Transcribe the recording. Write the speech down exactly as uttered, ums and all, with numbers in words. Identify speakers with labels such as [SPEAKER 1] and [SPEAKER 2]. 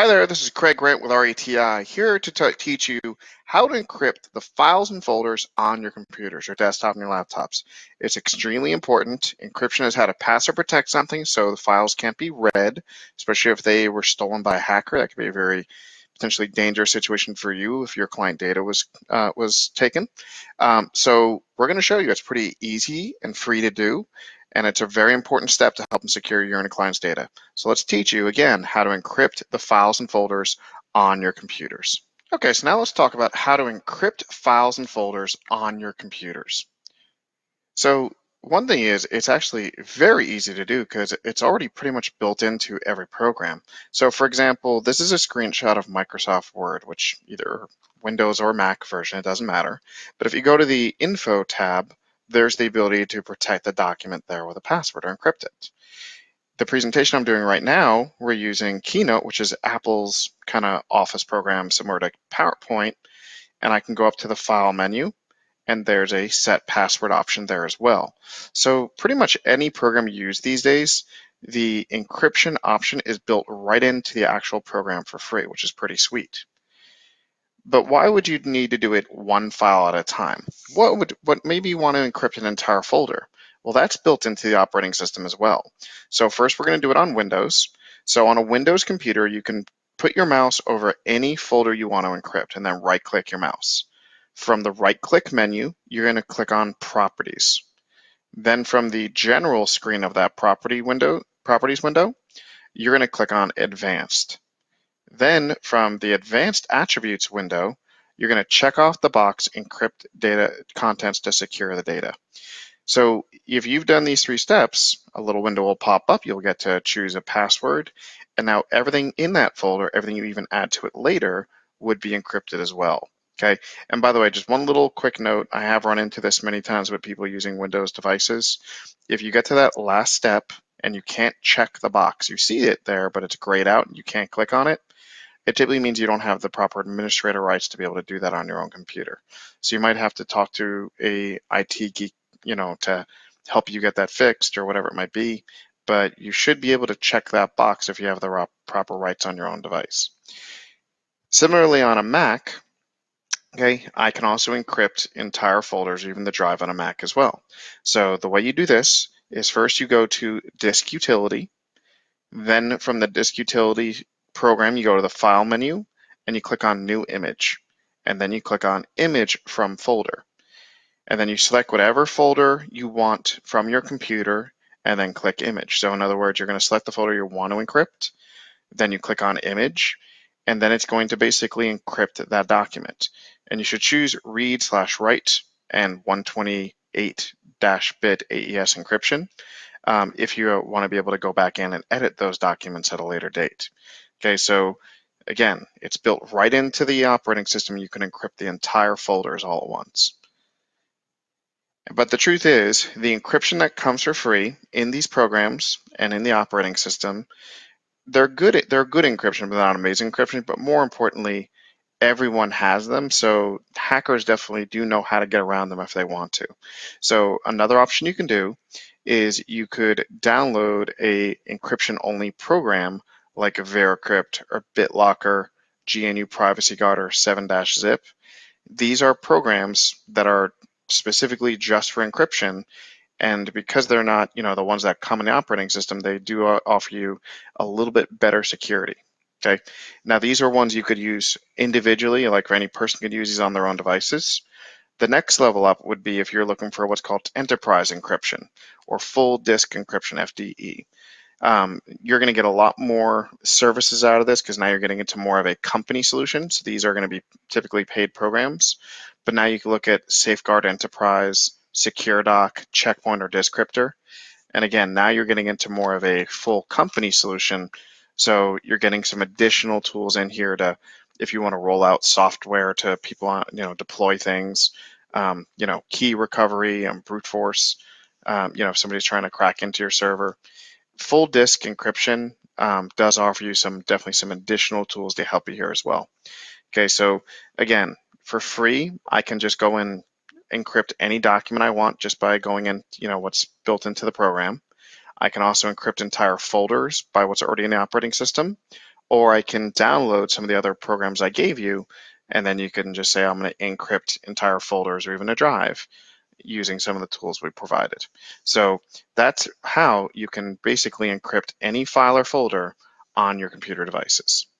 [SPEAKER 1] there, this is Craig Grant with R E T I, here to t teach you how to encrypt the files and folders on your computers, your desktop and your laptops. It's extremely important. Encryption is how to pass or protect something so the files can't be read, especially if they were stolen by a hacker. That could be a very potentially dangerous situation for you if your client data was uh, was taken. Um, so we're going to show you it's pretty easy and free to do. And it's a very important step to help them secure your and your client's data. So let's teach you again how to encrypt the files and folders on your computers. Okay, so now let's talk about how to encrypt files and folders on your computers. So one thing is, it's actually very easy to do because it's already pretty much built into every program. So for example, this is a screenshot of Microsoft Word, which either Windows or Mac version, it doesn't matter. But if you go to the Info tab, there's the ability to protect the document there with a password or encrypt it. The presentation I'm doing right now, we're using Keynote, which is Apple's kind of office program similar to PowerPoint, and I can go up to the File menu, and there's a set password option there as well. So pretty much any program you use these days, the encryption option is built right into the actual program for free, which is pretty sweet. But why would you need to do it one file at a time? What would what maybe you want to encrypt an entire folder? Well, that's built into the operating system as well. So first we're going to do it on Windows. So on a Windows computer, you can put your mouse over any folder you want to encrypt and then right click your mouse. From the right click menu, you're going to click on Properties. Then from the general screen of that property window, properties window, you're going to click on Advanced. Then from the Advanced Attributes window, you're going to check off the box Encrypt Data Contents to secure the data. So if you've done these three steps, a little window will pop up. You'll get to choose a password. And now everything in that folder, everything you even add to it later, would be encrypted as well. Okay. And by the way, just one little quick note. I have run into this many times with people using Windows devices. If you get to that last step and you can't check the box, you see it there, but it's grayed out and you can't click on it, it typically means you don't have the proper administrator rights to be able to do that on your own computer. So you might have to talk to a I T geek, you know, to help you get that fixed or whatever it might be. But you should be able to check that box if you have the proper rights on your own device. Similarly, on a Mac, okay, I can also encrypt entire folders, even the drive on a Mac as well. So the way you do this is first you go to Disk Utility. Then from the Disk Utility program, you go to the File menu and you click on New Image. And then you click on Image from Folder. And then you select whatever folder you want from your computer and then click Image. So in other words, you're going to select the folder you want to encrypt. Then you click on Image. And then it's going to basically encrypt that document. And you should choose read slash write and one twenty-eight bit A E S encryption um, if you want to be able to go back in and edit those documents at a later date. Okay, so again, it's built right into the operating system. You can encrypt the entire folders all at once. But the truth is, the encryption that comes for free in these programs and in the operating system, they're good. They're good encryption, but not amazing encryption. But more importantly, everyone has them. So hackers definitely do know how to get around them if they want to. So another option you can do is you could download a encryption-only program like Veracrypt or BitLocker, G N U Privacy Guard, or seven dash zip. These are programs that are specifically just for encryption, and because they're not, you know, the ones that come in the operating system, they do offer you a little bit better security. Okay. Now these are ones you could use individually, like any person could use these on their own devices. The next level up would be if you're looking for what's called enterprise encryption or full disk encryption, F D E. Um, you're going to get a lot more services out of this because now you're getting into more of a company solution. So these are going to be typically paid programs. But now you can look at Safeguard Enterprise, SecureDoc, Checkpoint, or Descriptor. And again, now you're getting into more of a full company solution. So you're getting some additional tools in here to, if you want to roll out software to people, on, you know, deploy things, um, you know, key recovery and brute force. Um, you know, if somebody's trying to crack into your server. Full disk encryption um, does offer you some definitely some additional tools to help you here as well. Okay, so again, for free, I can just go and encrypt any document I want just by going in, you know, what's built into the program. I can also encrypt entire folders by what's already in the operating system, or I can download some of the other programs I gave you, and then you can just say, I'm going to encrypt entire folders or even a drive using some of the tools we provided. So that's how you can basically encrypt any file or folder on your computer devices.